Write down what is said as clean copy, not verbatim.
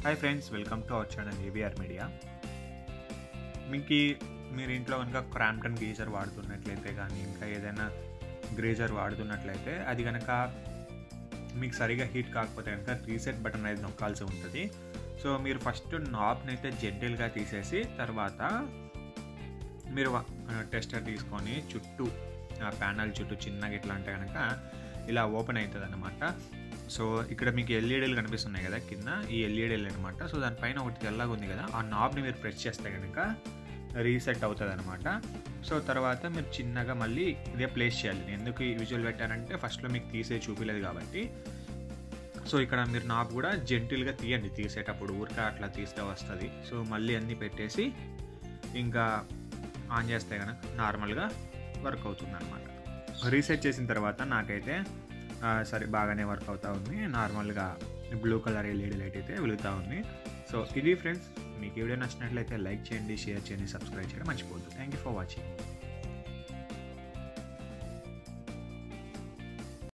Hi friends, welcome to our channel ABR media. మీకు మీరు ఇంట్లో కనుక క్రాంప్టన్ గీజర్ వాడుతున్నట్లయితే కానీ ఇంకా ఏదైనా గ్రేజర్ వాడుతున్నట్లయితే అది కనుక మీకు సరిగా హీట్ కాకపోతే కనుక రీసెట్ బటన్ అనేది నొక్కాల్సి ఉంటుంది. సో మీరు ఫస్ట్ నాబ్ని అయితే జెంటిల్గా తీసేసి తర్వాత మీరు టెస్టర్ తీసుకొని చుట్టూ ప్యానల్ చుట్టూ చిన్నగా ఇట్లా అంటే కనుక ఇలా ఓపెన్ అవుతుంది అన్నమాట. సో ఇక్కడ మీకు ఎల్ఈడీలు కనిపిస్తున్నాయి కదా కింద, ఈ ఎల్ఈడీలు అనమాట. సో దానిపైన ఒకటి తెల్లగా ఉంది కదా, ఆ నాబ్ని మీరు ప్రెస్ చేస్తే కనుక రీసెట్ అవుతుంది అనమాట. సో తర్వాత మీరు చిన్నగా మళ్ళీ ఇదే ప్లేస్ చేయాలి. నేను ఎందుకు ఈ విజువల్ పెట్టానంటే ఫస్ట్లో మీకు తీసే చూపిలేదు కాబట్టి. సో ఇక్కడ మీరు నాబ్ కూడా జెంటిల్గా తీయండి, తీసేటప్పుడు ఊరిక అట్లా తీస్తే వస్తుంది. సో మళ్ళీ అన్నీ పెట్టేసి ఇంకా ఆన్ చేస్తే కనుక నార్మల్గా వర్క్ అవుతుంది అనమాట. రీసెట్ చేసిన తర్వాత నాకైతే సరే బాగానే వర్క్ అవుతూ ఉంది. నార్మల్గా బ్లూ కలర్ ఎల్ఈడి లైట్ అయితే వెలుగుతూ ఉంది. సో ఇది ఫ్రెండ్స్, మీకు వీడియో నచ్చినట్లయితే లైక్ చేయండి, షేర్ చేయండి, సబ్స్క్రైబ్ చేయడం మర్చిపోవద్దు. Thank you for watching.